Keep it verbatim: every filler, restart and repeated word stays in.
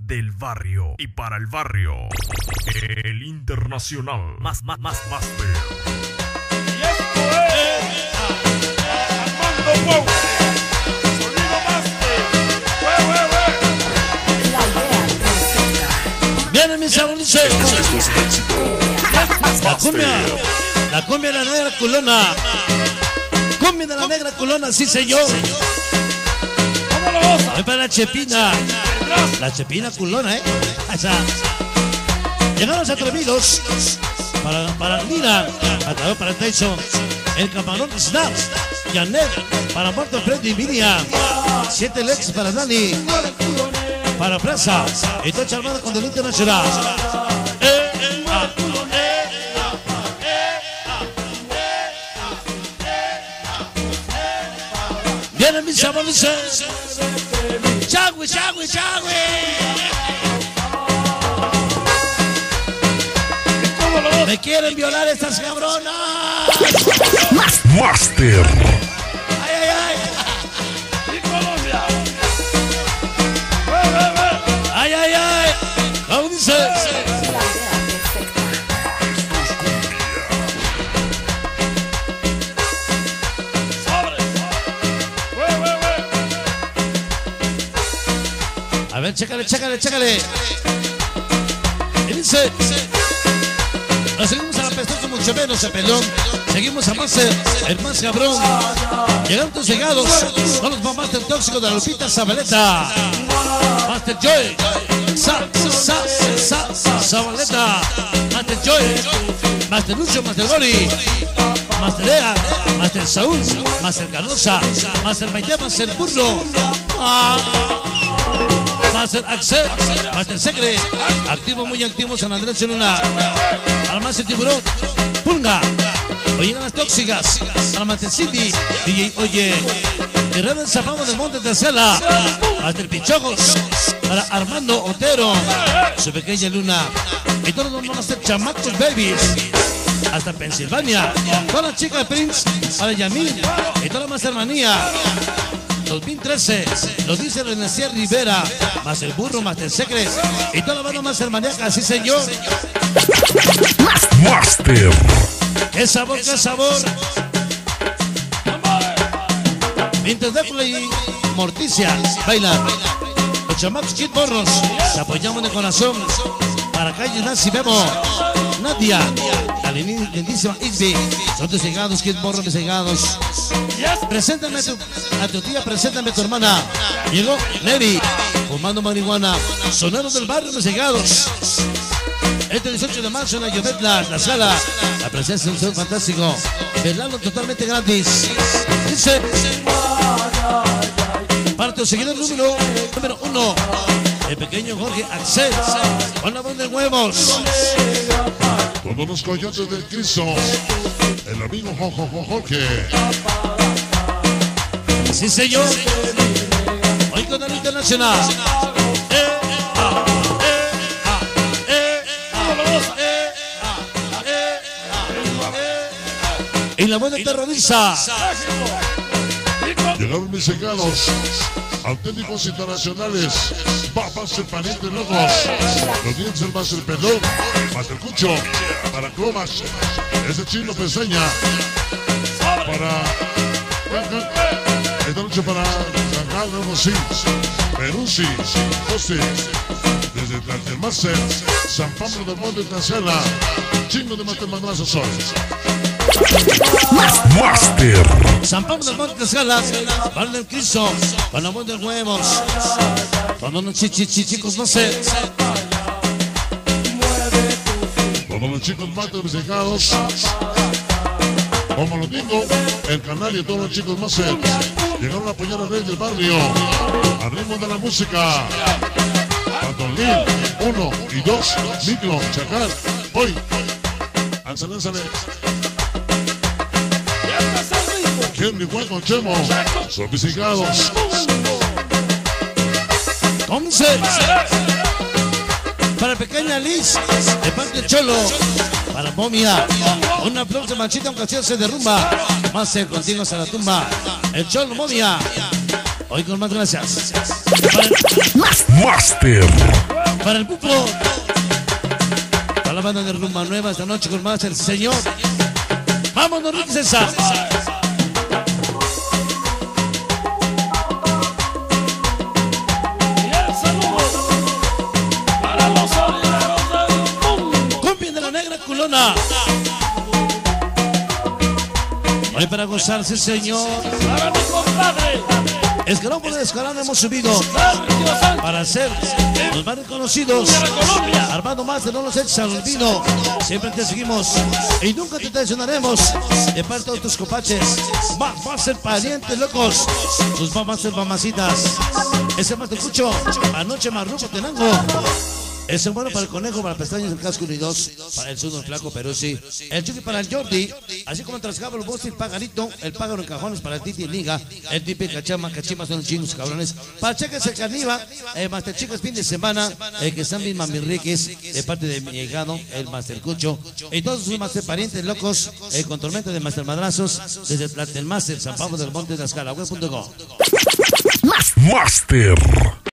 del barrio y para el barrio. El internacional. Más, más, más, más. Y esto es Armando Wow. Sonido Master. Wey, wey, wey. Vienen mis sabores. La cumbia. La cumbia de la negra culona. Cumbia de la negra culona, sí señor. ¿Cómo lo goza? Voy para la Chepina. La Chepina culona, eh. Esa. Llegaron los atrevidos. Para, para Nina. Para, para Tyson. El camarón Snap. Janet. Para Muerto Freddy Vinia. Siete Lex para Dani. Para Plaza. Y Tocha Armada con Delito Nacional. Eh, eh, ah. Vienen mis sabores. Chagüe, chagüe, chagüe. Me quieren violar estas cabronas. Master. Ay, ay, ay. Y Colombia. Wey, wey, wey. Ay, ay, ay. ¿Cómo dice? A ver, chécale, chécale, chécale. Y dice: nos seguimos a la pestosa mucho menos, el pelón. Seguimos a Master, el más cabrón. Llegaron tus llegados. Son los mamás del tóxico de la Lupita Zabaleta. Master Joy. Sa, sa, sa, sa, Zabaleta. Master Joy. Master Lucho, Master Gori. Master Ea. Master Saúl. Master Cardosa. Master Maite, Master Burro. Ah. Master Axel, Master Secre, activo, muy activo, San Andrés en una. Al Master Tiburón, Punga, oye las tóxicas, al Master City, D J Oye, y Rebel Zapamos del Monte Tercela, Master Pichojos, para Armando Otero, su pequeña luna, y todos los Master Chamacos Babies, hasta Pensilvania, toda la chica de Prince, para Yamil, y toda la Master Manía. dos mil trece, lo dice Renacier Rivera, más el burro, más el secret y toda la banda más hermaníaca, sí señor. Master. ¡Qué sabor, qué sabor! Mientras Décula y Morticia bailan, los chamacos Kid Borros, te apoyamos de corazón. Para calle Nancy Bebo, Nadia, la lindísima Isby, son tus llegados, Kid Borros, mis llegados. Preséntame a tu, a tu tía, preséntame a tu hermana. Llegó Neri, fumando marihuana. Soneros del barrio, mis llegados. Este dieciocho de marzo en la Llobetla, la sala. La presencia de un show fantástico. Velando totalmente gratis. Dice: para tu seguidor número, número uno, el pequeño Jorge Axel, con la voz de huevos. Todos los coyotes del Cristo, el amigo Jojo Jorge. Sí, señor. Hoy con el internacional. Eh, ah, eh, ah, eh, ah, eh, ah, eh, ah, eh. Y la buena terroriza. Llegaron mis llegados, auténticos internacionales. Papas, el paniente locos. Los dientes, el más el pelón, más el cucho. Para Cromas, ese chino peseña. Para. Esta noche para San Carlos, sí. Peruzzi, José. Desde Tlaltelmáster, San Pablo del Monte Tancela. Chingo de Master Madrazo Sol. Master. San Pablo del Monte Tancela, Bar del Cristo, con la voz de huevos. Cuando los chicos no sé. Todos los chicos matos desejados. Como lo digo, el canal y todos los chicos más serios llegaron a apoyar al rey del barrio, al ritmo de la música. Pantolín, uno y dos, micro, chacal, hoy. Ánzale, ánzale. Henry Juan con Chemo, sofisticados. Once. Para pequeña Liz, de parte de Cholo. Para Momia, una aplauso de Manchita, un canción se derrumba. Master, contigo hasta la tumba. El Cholo Momia. Hoy con más gracias. Para... Master. Para el Pupo. Para la banda de Rumba Nueva esta noche con más el señor. Vámonos, Ricky César. Y el saludo para los solideros del mundo. Cumbia de la negra culona. Hoy para gozarse, señor. Para mi compadre Escalón por escalón hemos subido Sergio Sánchez para ser los más reconocidos. de Colombia. Armando Master, no nos eches al olvido. Siempre te seguimos y nunca te traicionaremos. De parte de todos tus copaches, va, va a ser parientes locos. Tus mamás ser mamacitas. Ese más te escucho. Anoche Marruco Tenango. Ese bueno para el conejo, para pestañas del casco unidos, para el sudo, el flaco Peruzzi, el Chucky para el Jordi, así como el Trascabo, el Bosti, el Pagarito, el Págaro en cajones para el Titi y Liga, el Tipi, Cachama, Cachimas son los chinos cabrones, para Checas el Carniva, eh, Master Chicas fin de semana, eh, que están bien mamirriques, de parte de mi llegado, el Master Cucho, y todos sus Master parientes locos, eh, con tormenta de Master Madrazos, desde el Master San Pablo del Monte de Escala, web punto com. Master.